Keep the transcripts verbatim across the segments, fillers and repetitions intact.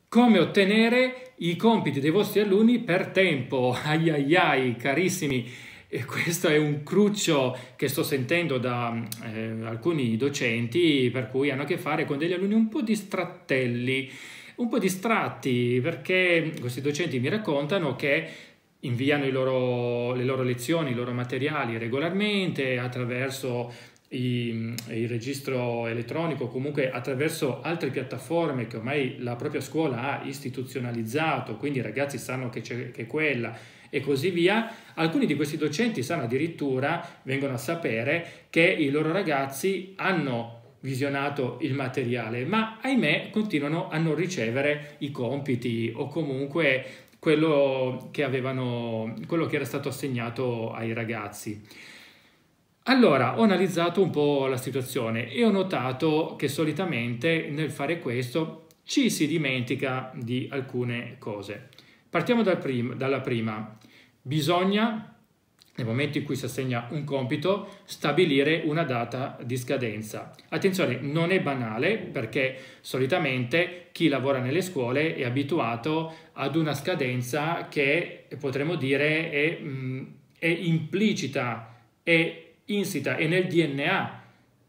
Come ottenere i compiti dei vostri alunni per tempo? Ai ai ai, carissimi, e questo è un cruccio che sto sentendo da eh, alcuni docenti, per cui hanno a che fare con degli alunni un po' distrattelli, un po' distratti, perché questi docenti mi raccontano che inviano i loro, le loro lezioni, i loro materiali regolarmente attraverso i- il registro elettronico, comunque attraverso altre piattaforme che ormai la propria scuola ha istituzionalizzato, quindi i ragazzi sanno che c'è che è quella e così via. Alcuni di questi docenti sanno addirittura, vengono a sapere che i loro ragazzi hanno visionato il materiale, ma ahimè continuano a non ricevere i compiti o comunque quello che avevano, quello che era stato assegnato ai ragazzi. Allora, ho analizzato un po' la situazione e ho notato che solitamente nel fare questo ci si dimentica di alcune cose. Partiamo dal prim- dalla prima. Bisogna, nel momento in cui si assegna un compito, stabilire una data di scadenza. Attenzione, non è banale perché solitamente chi lavora nelle scuole è abituato ad una scadenza che potremmo dire è, mh, è implicita, è insita, è nel D N A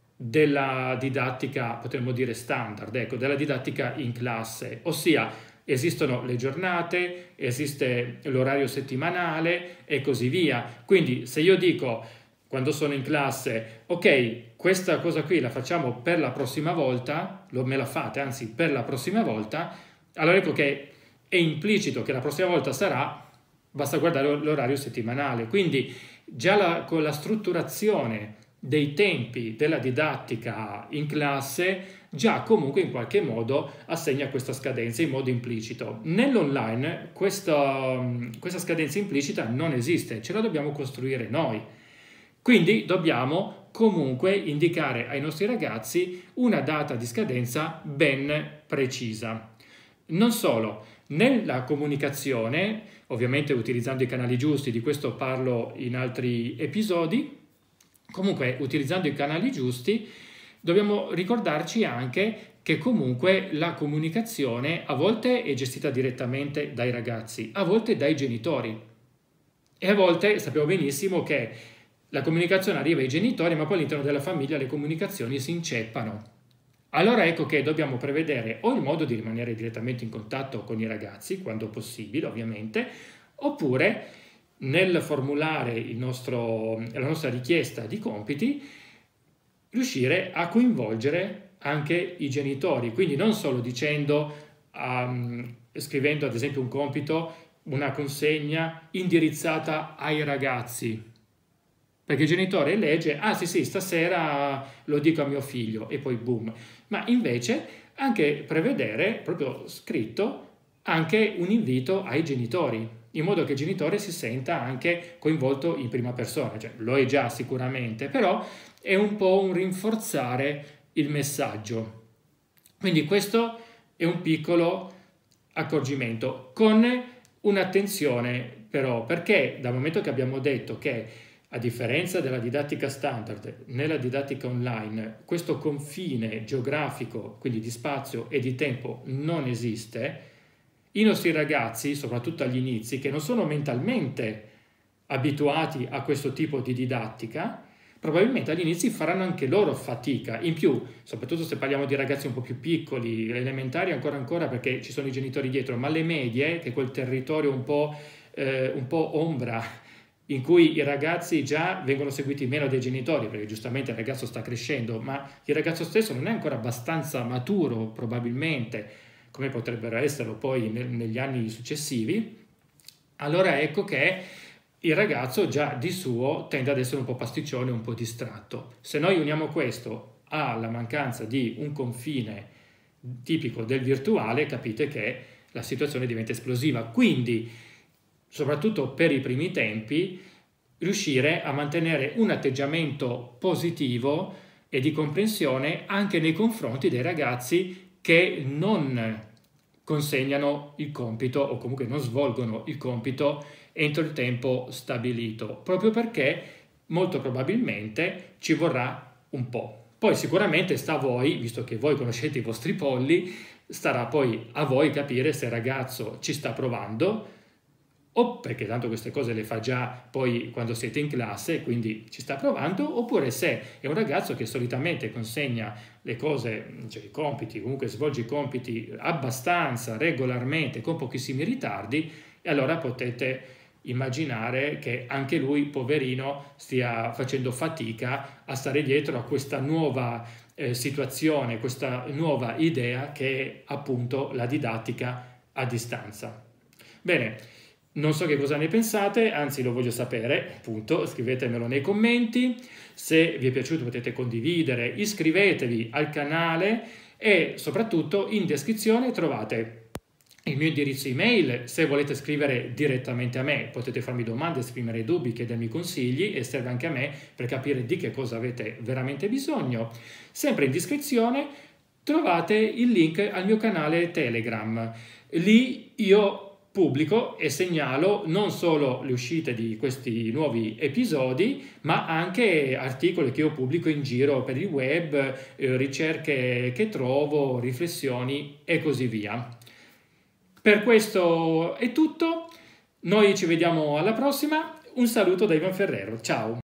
della didattica, potremmo dire standard, ecco, della didattica in classe, ossia esistono le giornate, esiste l'orario settimanale e così via. Quindi se io dico quando sono in classe, ok, questa cosa qui la facciamo per la prossima volta, lo, me la fate, anzi per la prossima volta, allora ecco che è implicito che la prossima volta sarà, basta guardare l'orario settimanale. Quindi già la, con la strutturazione dei tempi della didattica in classe già comunque in qualche modo assegna questa scadenza in modo implicito. Nell'online questa, questa scadenza implicita non esiste, ce la dobbiamo costruire noi. Quindi dobbiamo comunque indicare ai nostri ragazzi una data di scadenza ben precisa. Non solo, nella comunicazione, ovviamente utilizzando i canali giusti, di questo parlo in altri episodi, comunque utilizzando i canali giusti, dobbiamo ricordarci anche che comunque la comunicazione a volte è gestita direttamente dai ragazzi, a volte dai genitori. E a volte sappiamo benissimo che la comunicazione arriva ai genitori, ma poi all'interno della famiglia le comunicazioni si inceppano. Allora ecco che dobbiamo prevedere o il modo di rimanere direttamente in contatto con i ragazzi, quando possibile ovviamente, oppure nel formulare il nostro, la nostra richiesta di compiti, riuscire a coinvolgere anche i genitori, quindi non solo dicendo, um, scrivendo ad esempio un compito, una consegna indirizzata ai ragazzi, perché il genitore legge, ah sì sì, stasera lo dico a mio figlio e poi boom, ma invece anche prevedere, proprio scritto, anche un invito ai genitori, in modo che il genitore si senta anche coinvolto in prima persona, cioè lo è già sicuramente, però è un po' un rinforzare il messaggio. Quindi questo è un piccolo accorgimento, con un'attenzione però, perché dal momento che abbiamo detto che a differenza della didattica standard, nella didattica online questo confine geografico, quindi di spazio e di tempo, non esiste, i nostri ragazzi, soprattutto agli inizi, che non sono mentalmente abituati a questo tipo di didattica, probabilmente agli inizi faranno anche loro fatica. In più, soprattutto se parliamo di ragazzi un po' più piccoli, elementari ancora ancora perché ci sono i genitori dietro, ma le medie, che è quel territorio un po', eh, un po' ombra, in cui i ragazzi già vengono seguiti meno dai genitori, perché giustamente il ragazzo sta crescendo, ma il ragazzo stesso non è ancora abbastanza maturo, probabilmente, come potrebbero esserlo poi nel, negli anni successivi, allora ecco che il ragazzo già di suo tende ad essere un po' pasticcione, un po' distratto. Se noi uniamo questo alla mancanza di un confine tipico del virtuale, capite che la situazione diventa esplosiva. Quindi, soprattutto per i primi tempi, riuscire a mantenere un atteggiamento positivo e di comprensione anche nei confronti dei ragazzi che non consegnano il compito o comunque non svolgono il compito entro il tempo stabilito, proprio perché molto probabilmente ci vorrà un po'. Poi sicuramente sta a voi, visto che voi conoscete i vostri polli, Starà poi a voi capire se il ragazzo ci sta provando, o perché tanto queste cose le fa già poi quando siete in classe, quindi ci sta provando, oppure se è un ragazzo che solitamente consegna le cose, cioè i compiti, comunque svolge i compiti abbastanza regolarmente, con pochissimi ritardi, e allora potete immaginare che anche lui, poverino, stia facendo fatica a stare dietro a questa nuova eh, situazione, questa nuova idea che è appunto la didattica a distanza. Bene. Non so che cosa ne pensate, anzi lo voglio sapere, appunto, scrivetemelo nei commenti. Se vi è piaciuto potete condividere, iscrivetevi al canale e soprattutto in descrizione trovate il mio indirizzo email. Se volete scrivere direttamente a me potete farmi domande, esprimere dubbi, chiedermi consigli, e serve anche a me per capire di che cosa avete veramente bisogno. Sempre in descrizione trovate il link al mio canale Telegram. Lì io pubblico e segnalo non solo le uscite di questi nuovi episodi, ma anche articoli che io pubblico in giro per il web, eh, ricerche che trovo, riflessioni e così via. Per questo è tutto, noi ci vediamo alla prossima, un saluto da Ivan Ferrero, ciao!